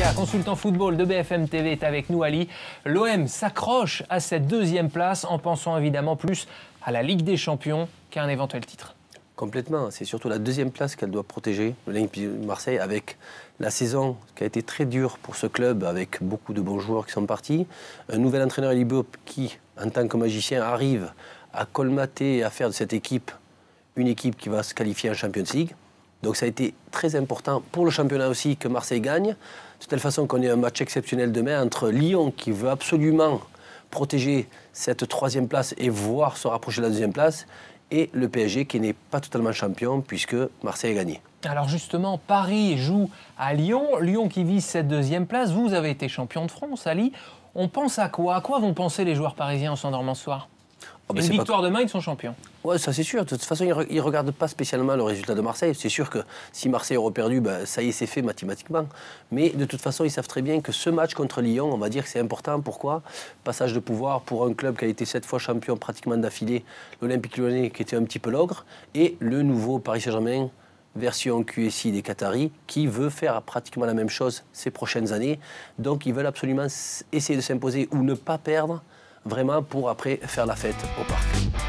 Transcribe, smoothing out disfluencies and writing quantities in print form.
Leclerc, consultant football de BFM TV, est avec nous, Ali. L'OM s'accroche à cette deuxième place en pensant évidemment plus à la Ligue des Champions qu'à un éventuel titre. Complètement. C'est surtout la deuxième place qu'elle doit protéger, l'Olympique de Marseille, avec la saison qui a été très dure pour ce club, avec beaucoup de bons joueurs qui sont partis. Un nouvel entraîneur, Ali Boub, qui, en tant que magicien, arrive à colmater et à faire de cette équipe une équipe qui va se qualifier en Champions League. Donc ça a été très important pour le championnat aussi que Marseille gagne, de telle façon qu'on ait un match exceptionnel demain entre Lyon qui veut absolument protéger cette troisième place et voir se rapprocher de la deuxième place, et le PSG qui n'est pas totalement champion puisque Marseille a gagné. Alors justement, Paris joue à Lyon, Lyon qui vise cette deuxième place. Vous avez été champion de France, Ali. On pense à quoi? À quoi vont penser les joueurs parisiens en s'endormant ce soir? Une victoire demain, ils sont champions. Oui, ça c'est sûr. De toute façon, ils ne regardent pas spécialement le résultat de Marseille. C'est sûr que si Marseille aurait perdu, ben, ça y est, c'est fait mathématiquement. Mais de toute façon, ils savent très bien que ce match contre Lyon, on va dire que c'est important. Pourquoi? Passage de pouvoir pour un club qui a été 7 fois champion pratiquement d'affilée, l'Olympique Lyonnais qui était un petit peu l'ogre, et le nouveau Paris Saint-Germain, version QSI des Qataris, qui veut faire pratiquement la même chose ces prochaines années. Donc ils veulent absolument essayer de s'imposer ou ne pas perdre, vraiment pour après faire la fête au parc.